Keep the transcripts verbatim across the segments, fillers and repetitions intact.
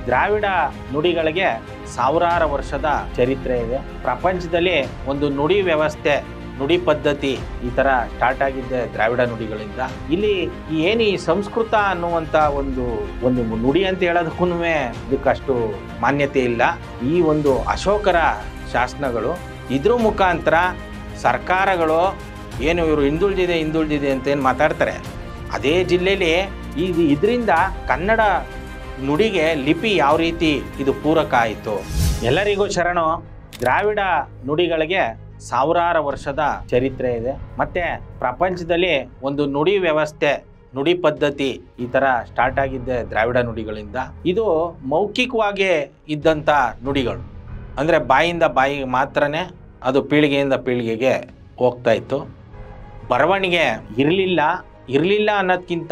ದ್ರಾವಿಡ ನುಡಿಗಳಿಗೆ ಸಾವಿರಾರು ವರ್ಷದ ಚರಿತ್ರೆ ಇದೆ. ಪ್ರಪಂಚದಲ್ಲಿ ಒಂದು ನುಡಿ ವ್ಯವಸ್ಥೆ, ನುಡಿ ಪದ್ಧತಿ ಈ ಥರ ಸ್ಟಾರ್ಟ್ ಆಗಿದ್ದೆ ದ್ರಾವಿಡ ನುಡಿಗಳಿಂದ. ಇಲ್ಲಿ ಏನು ಈ ಸಂಸ್ಕೃತ ಅನ್ನುವಂಥ ಒಂದು ಒಂದು ನುಡಿ ಅಂತ ಹೇಳೋದಕ್ಕೂ ಇದಕ್ಕಷ್ಟು ಮಾನ್ಯತೆ ಇಲ್ಲ. ಈ ಒಂದು ಅಶೋಕರ ಶಾಸನಗಳು ಇದ್ರ ಮುಖಾಂತರ ಸರ್ಕಾರಗಳು ಏನು ಇವರು ಹಿಂದುಳಿದಿದೆ ಹಿಂದುಳಿದಿದೆ ಅಂತ ಏನು ಮಾತಾಡ್ತಾರೆ, ಅದೇ ಜಿಲ್ಲೆಯಲ್ಲಿ ಇದು ಇದರಿಂದ ಕನ್ನಡ ನುಡಿಗೆ ಲಿಪಿ ಯಾವ ರೀತಿ ಇದು ಪೂರಕ ಆಯಿತು. ಎಲ್ಲರಿಗೂ ಶರಣು. ದ್ರಾವಿಡ ನುಡಿಗಳಿಗೆ ಸಾವಿರಾರು ವರ್ಷದ ಚರಿತ್ರೆ ಇದೆ. ಮತ್ತು ಪ್ರಪಂಚದಲ್ಲಿ ಒಂದು ನುಡಿ ವ್ಯವಸ್ಥೆ, ನುಡಿ ಪದ್ಧತಿ ಈ ಥರ ಸ್ಟಾರ್ಟ್ ಆಗಿದ್ದೆ ದ್ರಾವಿಡ ನುಡಿಗಳಿಂದ. ಇದು ಮೌಖಿಕವಾಗಿ ಇದ್ದಂಥ ನುಡಿಗಳು, ಅಂದರೆ ಬಾಯಿಂದ ಬಾಯಿಗೆ ಮಾತ್ರನೇ ಅದು ಪೀಳಿಗೆಯಿಂದ ಪೀಳಿಗೆಗೆ ಹೋಗ್ತಾ ಇತ್ತು. ಬರವಣಿಗೆ ಇರಲಿಲ್ಲ ಇರಲಿಲ್ಲ ಅನ್ನೋದಕ್ಕಿಂತ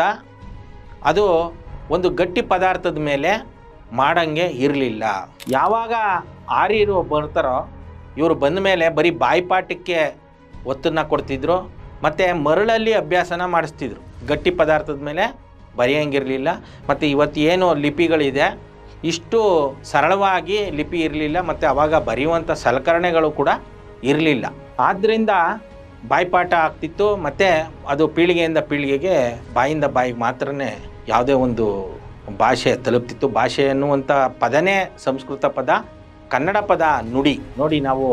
ಅದು ಒಂದು ಗಟ್ಟಿ ಪದಾರ್ಥದ ಮೇಲೆ ಮಾಡಂಗೆ ಇರಲಿಲ್ಲ. ಯಾವಾಗ ಆರ್ಯರು ಬರ್ತಾರೋ ಇವರು ಬಂದ ಮೇಲೆ ಬರೀ ಬಾಯಿಪಾಠಕ್ಕೆ ಒತ್ತನ್ನು ಕೊಡ್ತಿದ್ರು, ಮತ್ತು ಮರಳಲ್ಲಿ ಅಭ್ಯಾಸನ ಮಾಡಿಸ್ತಿದ್ರು. ಗಟ್ಟಿ ಪದಾರ್ಥದ ಮೇಲೆ ಬರೆಯೋಂಗಿರಲಿಲ್ಲ. ಮತ್ತು ಇವತ್ತು ಏನು ಲಿಪಿಗಳಿದೆ ಇಷ್ಟು ಸರಳವಾಗಿ ಲಿಪಿ ಇರಲಿಲ್ಲ, ಮತ್ತು ಆವಾಗ ಬರೆಯುವಂಥ ಸಲಕರಣೆಗಳು ಕೂಡ ಇರಲಿಲ್ಲ. ಆದ್ದರಿಂದ ಬಾಯಿಪಾಠ ಆಗ್ತಿತ್ತು, ಮತ್ತು ಅದು ಪೀಳಿಗೆಯಿಂದ ಪೀಳಿಗೆಗೆ ಬಾಯಿಂದ ಬಾಯಿಗೆ ಮಾತ್ರನೇ ಯಾವುದೇ ಒಂದು ಭಾಷೆ ತಲುಪ್ತಿತ್ತು. ಭಾಷೆ ಅನ್ನುವಂಥ ಪದನೇ ಸಂಸ್ಕೃತ ಪದ, ಕನ್ನಡ ಪದ ನುಡಿ. ನೋಡಿ, ನಾವು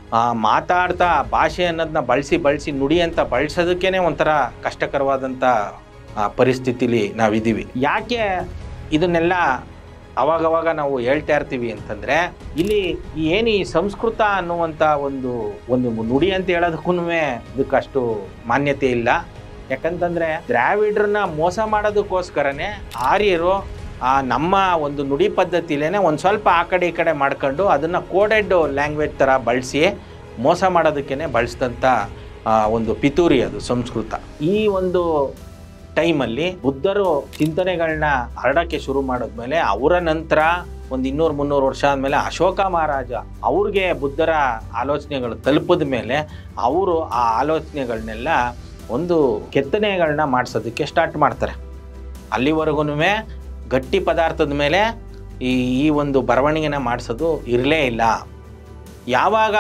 ಮಾತಾಡ್ತಾ ಭಾಷೆ ಅನ್ನೋದನ್ನ ಬಳಸಿ ಬಳಸಿ ನುಡಿ ಅಂತ ಬಳಸೋದಕ್ಕೇ ಒಂಥರ ಕಷ್ಟಕರವಾದಂಥ ಪರಿಸ್ಥಿತಿಲಿ ನಾವಿದ್ದೀವಿ. ಯಾಕೆ ಇದನ್ನೆಲ್ಲ ಅವಾಗವಾಗ ನಾವು ಹೇಳ್ತಾ ಇರ್ತೀವಿ ಅಂತಂದರೆ, ಇಲ್ಲಿ ಏನು ಈ ಸಂಸ್ಕೃತ ಅನ್ನುವಂಥ ಒಂದು ಒಂದು ನುಡಿ ಅಂತ ಹೇಳೋದಕ್ಕೂ ಇದಕ್ಕಷ್ಟು ಮಾನ್ಯತೆ ಇಲ್ಲ. ಯಾಕಂತಂದರೆ ದ್ರಾವಿಡ್ರನ್ನ ಮೋಸ ಮಾಡೋದಕ್ಕೋಸ್ಕರನೇ ಆರ್ಯರು ಆ ನಮ್ಮ ಒಂದು ನುಡಿ ಪದ್ಧತಿಲೇ ಒಂದು ಸ್ವಲ್ಪ ಆ ಕಡೆ ಈ ಕಡೆ ಮಾಡ್ಕೊಂಡು ಅದನ್ನು ಕೋಡೆಡ್ ಲ್ಯಾಂಗ್ವೇಜ್ ಥರ ಬಳಸಿ ಮೋಸ ಮಾಡೋದಕ್ಕೇ ಬಳಸಿದಂಥ ಒಂದು ಪಿತೂರಿ ಅದು ಸಂಸ್ಕೃತ. ಈ ಒಂದು ಟೈಮಲ್ಲಿ ಬುದ್ಧರು ಚಿಂತನೆಗಳನ್ನ ಹರಡೋಕ್ಕೆ ಶುರು ಮಾಡಿದ್ಮೇಲೆ, ಅವರ ನಂತರ ಒಂದು ಇನ್ನೂರು ಮುನ್ನೂರು ವರ್ಷ ಆದಮೇಲೆ ಅಶೋಕ ಮಹಾರಾಜ ಅವ್ರಿಗೆ ಬುದ್ಧರ ಆಲೋಚನೆಗಳು ತಲುಪಿದ ಮೇಲೆ ಅವರು ಆ ಆಲೋಚನೆಗಳನ್ನೆಲ್ಲ ಒಂದು ಕೆತ್ತನೆಗಳನ್ನ ಮಾಡಿಸೋದಕ್ಕೆ ಸ್ಟಾರ್ಟ್ ಮಾಡ್ತಾರೆ. ಅಲ್ಲಿವರೆಗೂ ಗಟ್ಟಿ ಪದಾರ್ಥದ ಮೇಲೆ ಈ ಈ ಒಂದು ಬರವಣಿಗೆನ ಮಾಡಿಸೋದು ಇರಲೇ ಇಲ್ಲ. ಯಾವಾಗ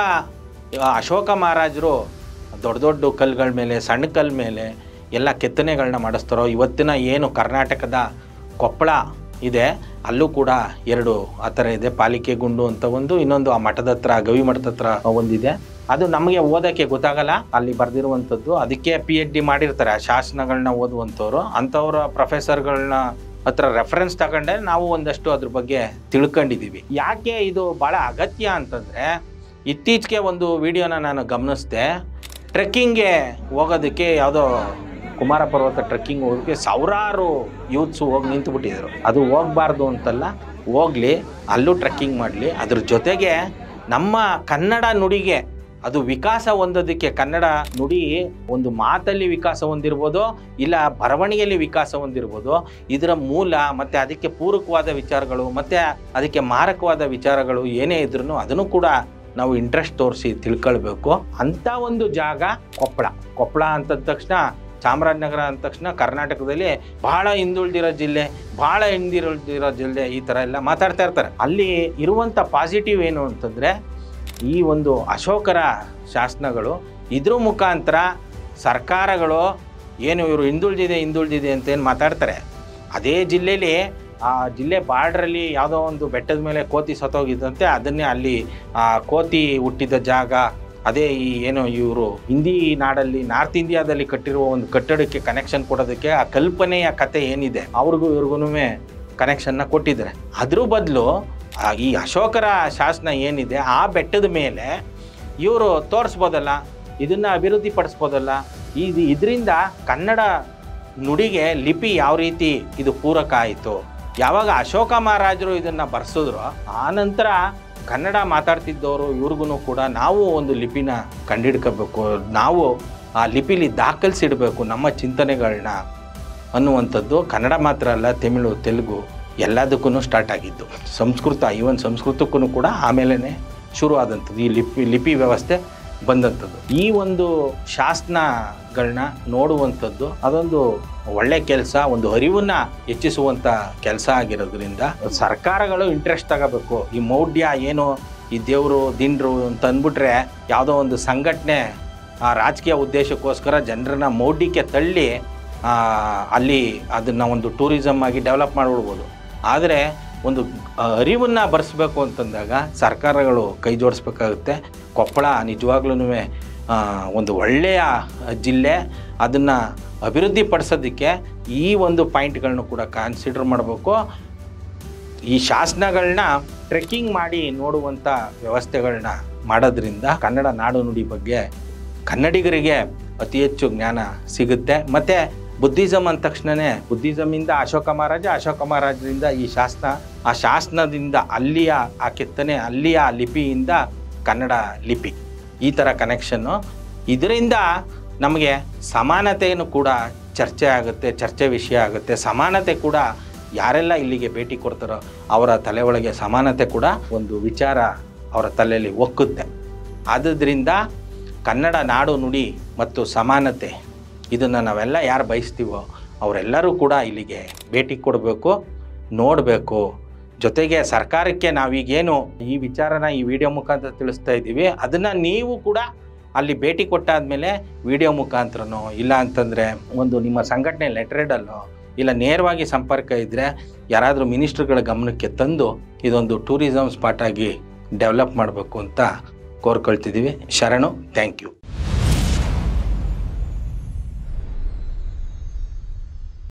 ಅಶೋಕ ಮಹಾರಾಜರು ದೊಡ್ಡ ದೊಡ್ಡ ಕಲ್ಲುಗಳ ಮೇಲೆ, ಸಣ್ಣ ಕಲ್ಲು ಮೇಲೆ ಎಲ್ಲ ಕೆತ್ತನೆಗಳನ್ನ ಮಾಡಿಸ್ತಾರೋ, ಇವತ್ತಿನ ಏನು ಕರ್ನಾಟಕದ ಕೊಪ್ಪಳ ಇದೆ ಅಲ್ಲೂ ಕೂಡ ಎರಡು ಆ ಥರ ಇದೆ. ಪಾಲಿಕೆ ಗುಂಡು ಅಂತ ಒಂದು, ಇನ್ನೊಂದು ಆ ಮಠದ ಹತ್ರ, ಗವಿ ಮಠದ ಹತ್ರ ಒಂದಿದೆ. ಅದು ನಮಗೆ ಓದೋಕ್ಕೆ ಗೊತ್ತಾಗಲ್ಲ ಅಲ್ಲಿ ಬರೆದಿರುವಂಥದ್ದು. ಅದಕ್ಕೆ ಪಿ ಎಚ್ ಡಿ ಮಾಡಿರ್ತಾರೆ ಆ ಶಾಸನಗಳನ್ನ ಓದುವಂಥವ್ರು. ಅಂಥವ್ರ ಪ್ರೊಫೆಸರ್ಗಳನ್ನ ಹತ್ರ ರೆಫರೆನ್ಸ್ ತಗೊಂಡ್ರೆ ನಾವು ಒಂದಷ್ಟು ಅದ್ರ ಬಗ್ಗೆ ತಿಳ್ಕೊಂಡಿದ್ದೀವಿ. ಯಾಕೆ ಇದು ಭಾಳ ಅಗತ್ಯ ಅಂತಂದರೆ, ಇತ್ತೀಚೆಗೆ ಒಂದು ವಿಡಿಯೋನ ನಾನು ಗಮನಿಸಿದೆ. ಟ್ರೆಕ್ಕಿಂಗ್ಗೆ ಹೋಗೋದಕ್ಕೆ ಯಾವುದೋ ಕುಮಾರ ಪರ್ವತ ಟ್ರೆಕ್ಕಿಂಗ್ ಹೋಗೋದಕ್ಕೆ ಸಾವಿರಾರು ಯೂತ್ಸು ಹೋಗಿ ನಿಂತುಬಿಟ್ಟಿದ್ರು. ಅದು ಹೋಗಬಾರ್ದು ಅಂತಲ್ಲ, ಹೋಗಲಿ, ಅಲ್ಲೂ ಟ್ರೆಕ್ಕಿಂಗ್ ಮಾಡಲಿ. ಅದ್ರ ಜೊತೆಗೆ ನಮ್ಮ ಕನ್ನಡ ನುಡಿಗೆ ಅದು ವಿಕಾಸ ಹೊಂದೋದಕ್ಕೆ, ಕನ್ನಡ ನುಡಿ ಒಂದು ಮಾತಲ್ಲಿ ವಿಕಾಸ ಹೊಂದಿರ್ಬೋದು, ಇಲ್ಲ ಬರವಣಿಗೆಯಲ್ಲಿ ವಿಕಾಸ ಹೊಂದಿರ್ಬೋದು. ಇದರ ಮೂಲ ಮತ್ತು ಅದಕ್ಕೆ ಪೂರಕವಾದ ವಿಚಾರಗಳು ಮತ್ತು ಅದಕ್ಕೆ ಮಾರಕವಾದ ವಿಚಾರಗಳು ಏನೇ ಇದ್ರೂ ಅದನ್ನು ಕೂಡ ನಾವು ಇಂಟ್ರೆಸ್ಟ್ ತೋರಿಸಿ ತಿಳ್ಕೊಳ್ಬೇಕು. ಅಂಥ ಒಂದು ಜಾಗ ಕೊಪ್ಪಳ. ಕೊಪ್ಪಳ ಅಂತಂದ ತಕ್ಷಣ, ಚಾಮರಾಜನಗರ ಅಂದ ತಕ್ಷಣ ಕರ್ನಾಟಕದಲ್ಲಿ ಭಾಳ ಹಿಂದುಳಿದಿರೋ ಜಿಲ್ಲೆ, ಭಾಳ ಹಿಂದಿರುಳಿದಿರೋ ಜಿಲ್ಲೆ ಈ ಥರ ಎಲ್ಲ ಮಾತಾಡ್ತಾ ಇರ್ತಾರೆ. ಅಲ್ಲಿ ಇರುವಂಥ ಪಾಸಿಟಿವ್ ಏನು ಅಂತಂದರೆ, ಈ ಒಂದು ಅಶೋಕರ ಶಾಸನಗಳು ಇದ್ರ ಮುಖಾಂತರ ಸರ್ಕಾರಗಳು ಏನು ಇವರು ಹಿಂದುಳಿದಿದೆ ಹಿಂದುಳಿದಿದೆ ಅಂತ ಏನು ಮಾತಾಡ್ತಾರೆ, ಅದೇ ಜಿಲ್ಲೆಯಲ್ಲಿ ಆ ಜಿಲ್ಲೆ ಬಾರ್ಡ್ರಲ್ಲಿ ಯಾವುದೋ ಒಂದು ಬೆಟ್ಟದ ಮೇಲೆ ಕೋತಿ ಸತ್ತೋಗಿದ್ದಂತೆ, ಅದನ್ನೇ ಅಲ್ಲಿ ಆ ಕೋತಿ ಹುಟ್ಟಿದ ಜಾಗ, ಅದೇ ಈ ಏನು ಇವರು ಹಿಂದಿ ನಾಡಲ್ಲಿ ನಾರ್ತ್ ಇಂಡಿಯಾದಲ್ಲಿ ಕಟ್ಟಿರುವ ಒಂದು ಕಟ್ಟಡಕ್ಕೆ ಕನೆಕ್ಷನ್ ಕೊಡೋದಕ್ಕೆ ಆ ಕಲ್ಪನೆಯ ಕತೆ ಏನಿದೆ ಅವ್ರಿಗೂ ಇವ್ರಿಗೂ ಕನೆಕ್ಷನ್ನ ಕೊಟ್ಟಿದ್ದಾರೆ. ಅದ್ರ ಬದಲು ಈ ಅಶೋಕರ ಶಾಸನ ಏನಿದೆ ಆ ಬೆಟ್ಟದ ಮೇಲೆ ಇವರು ತೋರಿಸ್ಬೋದಲ್ಲ, ಇದನ್ನು ಅಭಿವೃದ್ಧಿ ಪಡಿಸ್ಬೋದಲ್ಲ. ಇದು ಇದರಿಂದ ಕನ್ನಡ ನುಡಿಗೆ ಲಿಪಿ ಯಾವ ರೀತಿ ಇದು ಪೂರಕ ಆಯಿತು. ಯಾವಾಗ ಅಶೋಕ ಮಹಾರಾಜರು ಇದನ್ನು ಬರೆಸಿದ್ರು, ಆ ನಂತರ ಕನ್ನಡ ಮಾತಾಡ್ತಿದ್ದವರು ಇವ್ರಿಗೂ ಕೂಡ ನಾವು ಒಂದು ಲಿಪಿನ ಕಂಡುಹಿಡ್ಕೋಬೇಕು, ನಾವು ಆ ಲಿಪಿಲಿ ದಾಖಲಿಸಿಡಬೇಕು ನಮ್ಮ ಚಿಂತನೆಗಳನ್ನ ಅನ್ನುವಂಥದ್ದು ಕನ್ನಡ ಮಾತ್ರ ಅಲ್ಲ, ತಮಿಳು, ತೆಲುಗು ಎಲ್ಲದಕ್ಕೂ ಸ್ಟಾರ್ಟ್ ಆಗಿದ್ದು. ಸಂಸ್ಕೃತ, ಈವನ್ ಸಂಸ್ಕೃತಕ್ಕೂ ಕೂಡ ಆಮೇಲೆ ಶುರು ಆದಂಥದ್ದು ಈ ಲಿಪಿ ಲಿಪಿ ವ್ಯವಸ್ಥೆ ಬಂದಂಥದ್ದು. ಈ ಒಂದು ಶಾಸನಗಳನ್ನ ನೋಡುವಂಥದ್ದು ಅದೊಂದು ಒಳ್ಳೆ ಕೆಲಸ, ಒಂದು ಅರಿವನ್ನ ಹೆಚ್ಚಿಸುವಂಥ ಕೆಲಸ ಆಗಿರೋದ್ರಿಂದ ಸರ್ಕಾರಗಳು ಇಂಟ್ರೆಸ್ಟ್ ತಗೋಬೇಕು. ಈ ಮೌಢ್ಯ ಏನು, ಈ ದೇವರು ದಿಂಡ್ರು ಅಂತ ಅಂದ್ಬಿಟ್ರೆ ಯಾವುದೋ ಒಂದು ಸಂಘಟನೆ ಆ ರಾಜಕೀಯ ಉದ್ದೇಶಕ್ಕೋಸ್ಕರ ಜನರನ್ನ ಮೌಢ್ಯಕ್ಕೆ ತಳ್ಳಿ ಅಲ್ಲಿ ಅದನ್ನು ಒಂದು ಟೂರಿಸಮ್ ಆಗಿ ಡೆವಲಪ್ ಮಾಡಿಬಿಡ್ಬೋದು. ಆದರೆ ಒಂದು ಅರಿವನ್ನು ಬರೆಸ್ಬೇಕು ಅಂತಂದಾಗ ಸರ್ಕಾರಗಳು ಕೈ ಜೋಡಿಸ್ಬೇಕಾಗುತ್ತೆ. ಕೊಪ್ಪಳ ನಿಜವಾಗ್ಲೂ ಒಂದು ಒಳ್ಳೆಯ ಜಿಲ್ಲೆ, ಅದನ್ನು ಅಭಿವೃದ್ಧಿ ಪಡಿಸೋದಕ್ಕೆ ಈ ಒಂದು ಪಾಯಿಂಟ್ಗಳನ್ನ ಕೂಡ ಕನ್ಸಿಡರ್ ಮಾಡಬೇಕು. ಈ ಶಾಸನಗಳನ್ನ ಟ್ರೆಕ್ಕಿಂಗ್ ಮಾಡಿ ನೋಡುವಂಥ ವ್ಯವಸ್ಥೆಗಳನ್ನ ಮಾಡೋದ್ರಿಂದ ಕನ್ನಡ ನಾಡು ನುಡಿ ಬಗ್ಗೆ ಕನ್ನಡಿಗರಿಗೆ ಅತಿ ಹೆಚ್ಚು ಜ್ಞಾನ ಸಿಗುತ್ತೆ. ಮತ್ತು ಬುದ್ಧಿಸಮ್ ಅಂದ ತಕ್ಷಣವೇ ಬುದ್ಧಿಸಮಿಂದ ಅಶೋಕ ಮಹಾರಾಜ, ಅಶೋಕ ಮಹಾರಾಜರಿಂದ ಈ ಶಾಸನ, ಆ ಶಾಸನದಿಂದ ಅಲ್ಲಿಯ ಆ ಕೆತ್ತನೆ, ಅಲ್ಲಿಯ ಲಿಪಿಯಿಂದ ಕನ್ನಡ ಲಿಪಿ, ಈ ಥರ ಕನೆಕ್ಷನ್ನು. ಇದರಿಂದ ನಮಗೆ ಸಮಾನತೆಯನ್ನು ಕೂಡ ಚರ್ಚೆ ಆಗುತ್ತೆ, ಚರ್ಚೆ ವಿಷಯ ಆಗುತ್ತೆ. ಸಮಾನತೆ ಕೂಡ ಯಾರೆಲ್ಲ ಇಲ್ಲಿಗೆ ಭೇಟಿ ಕೊಡ್ತಾರೋ ಅವರ ತಲೆ ಒಳಗೆ ಸಮಾನತೆ ಕೂಡ ಒಂದು ವಿಚಾರ ಅವರ ತಲೆಯಲ್ಲಿ ಒಕ್ಕುತ್ತೆ. ಆದ್ದರಿಂದ ಕನ್ನಡ ನಾಡು ನುಡಿ ಮತ್ತು ಸಮಾನತೆ ಇದನ್ನು ನಾವೆಲ್ಲ ಯಾರು ಬಯಸ್ತೀವೋ ಅವರೆಲ್ಲರೂ ಕೂಡ ಇಲ್ಲಿಗೆ ಭೇಟಿ ಕೊಡಬೇಕು, ನೋಡಬೇಕು. ಜೊತೆಗೆ ಸರ್ಕಾರಕ್ಕೆ ನಾವೀಗೇನು ಈ ವಿಚಾರನ ಈ ವಿಡಿಯೋ ಮುಖಾಂತರ ತಿಳಿಸ್ತಾ ಇದ್ದೀವಿ, ಅದನ್ನು ನೀವು ಕೂಡ ಅಲ್ಲಿ ಭೇಟಿ ಕೊಟ್ಟಾದಮೇಲೆ ವಿಡಿಯೋ ಮುಖಾಂತರನೋ ಇಲ್ಲ ಅಂತಂದರೆ ಒಂದು ನಿಮ್ಮ ಸಂಘಟನೆ ಲೆಟ್ರೇಡಲ್ಲೋ ಇಲ್ಲ ನೇರವಾಗಿ ಸಂಪರ್ಕ ಇದ್ದರೆ ಯಾರಾದರೂ ಮಿನಿಸ್ಟ್ರುಗಳ ಗಮನಕ್ಕೆ ತಂದು ಇದೊಂದು ಟೂರಿಸಮ್ ಸ್ಪಾಟ್ ಆಗಿ ಡೆವಲಪ್ ಮಾಡಬೇಕು ಅಂತ ಕೋರ್ಕೊಳ್ತಿದ್ದೀವಿ. ಶರಣು. Thank you.